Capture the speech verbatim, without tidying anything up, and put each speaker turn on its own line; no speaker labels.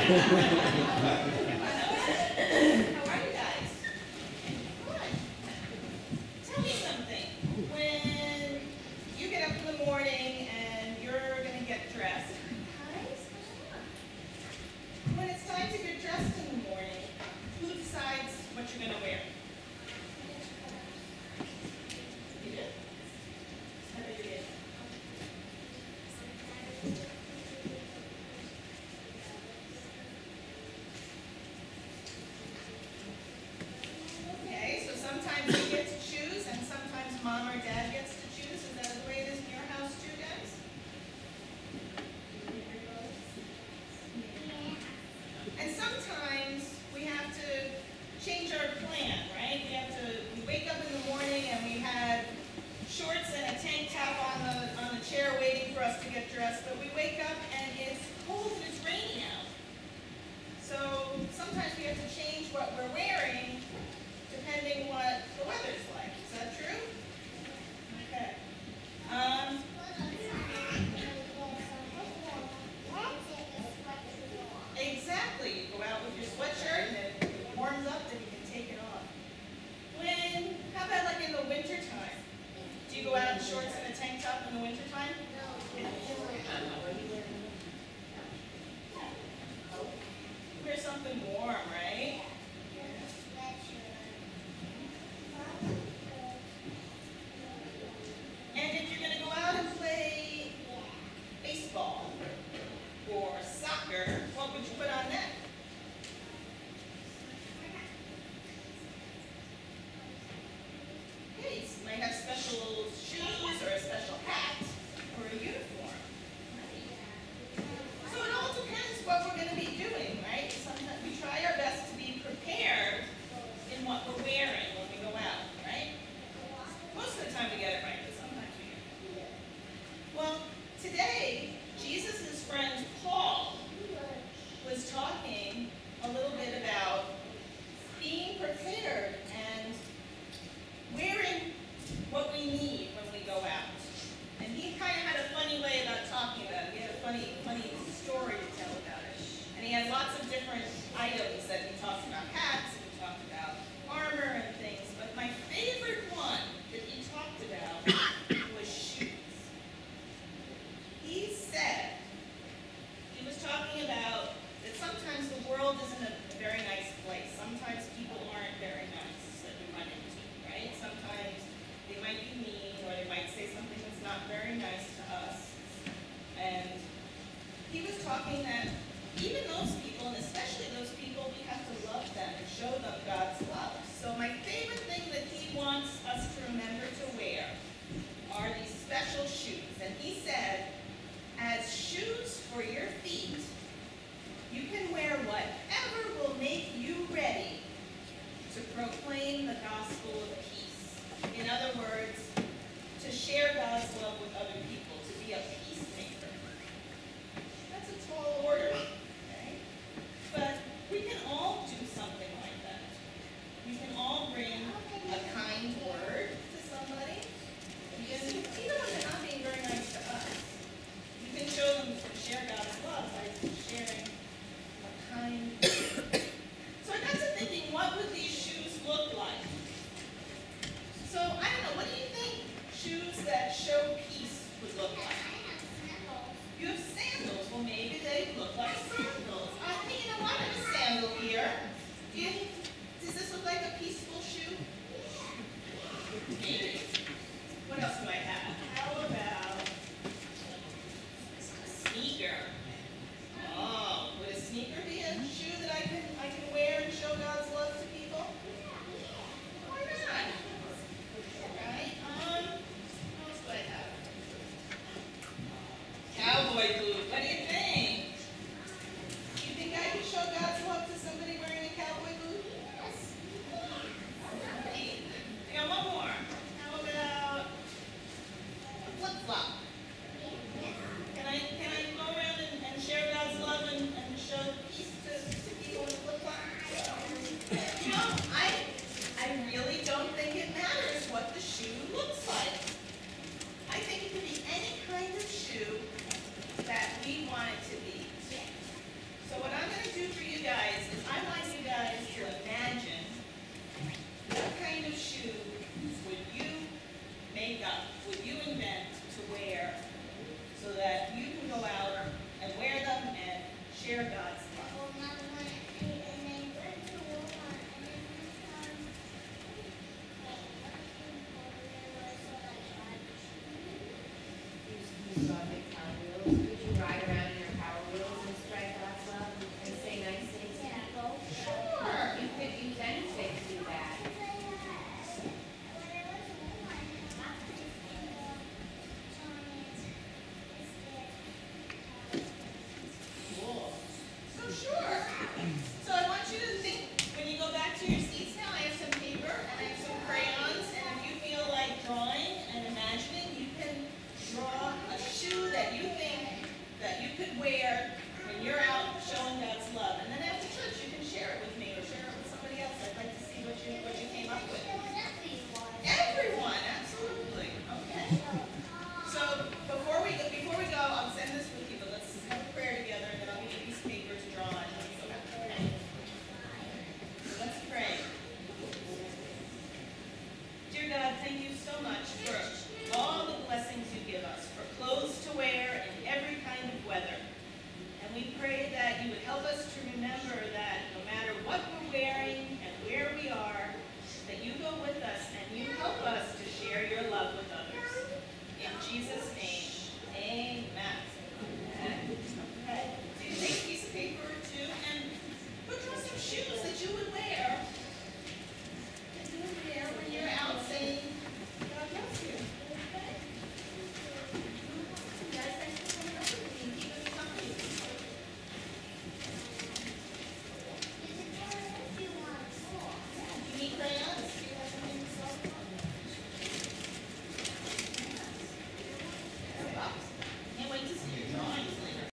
How are you guys? Good. Tell me something. When you get up in the morning and you're going to get dressed, when it's time to get dressed in the morning, who decides what you're going to wear? You do? I bet you did. Okay, so sometimes you get to choose, and sometimes mom or dad gets to choose. Is that the way it is in your house too, guys? And sometimes we have to change our plan, right? We have to, we wake up in the morning and we had shorts and a tank top on the, on the chair waiting for us to get dressed, but we wake up and it's cold and it's rainy out. So sometimes we have to change what we're wearing depending what the weather's like. Is that true? Okay. Um, exactly. You go out with your sweatshirt and it warms up, then you can take it off. When, how about like in the winter time? Do you go out in shorts and a tank top in the winter time? Wear something warm, right? And if you're going to go out and play baseball or soccer, what would you put on then? Okay, so you might have special shoes or a special hat or a uniform. So it all depends what we're going to be doing, right? Sometimes we try our best to be prepared in what we're wearing when we go out, right? Most of the time we get it right, but sometimes we get it. Well, today, Jesus' friend Paul was talking a little bit about being prepared and wearing what we need when we go out. And he kind of had a funny way about talking about it. He had a funny, funny story to tell about it. And he had lots of different items that he talked about, hats, and he talked about armor and things. But my favorite one that he talked about was shoes. He said, he was talking about that sometimes the world isn't a very nice place. Sometimes people aren't very nice that we run into, right? Sometimes they might be mean or they might say something that's not very nice to us. And he was talking that even those people, and especially those people, we have to love them and show them God's love. So my favorite thing that he wants us to remember to wear are these special shoes. And he said, as shoes for your feet, you can wear whatever will make you ready to proclaim the gospel of peace. In other words, to share God's love with other people, to be a peacemaker. That's a tall order. So I want you to think, when you go back to your seats now, I have some paper and I have some crayons, and if you feel like drawing and imagining, you can draw a shoe that you think that you could wear when you're out showing God's love. And then after church, you can share it with me or share it with somebody else. I'd like to see what you what you came up with. Everyone, absolutely. Okay. So before we go, before we go, I'll send this with you, but let's have a prayer together, and then I'll give you these papers to draw on. Okay. So let's pray. Dear God, thank you so much for all the blessings you give us, for clothes to wear in every kind of weather. And we pray that you would help us to remember that no matter what we're wearing and where we are, that you go with us and you help us to share your love with others. In Jesus' name.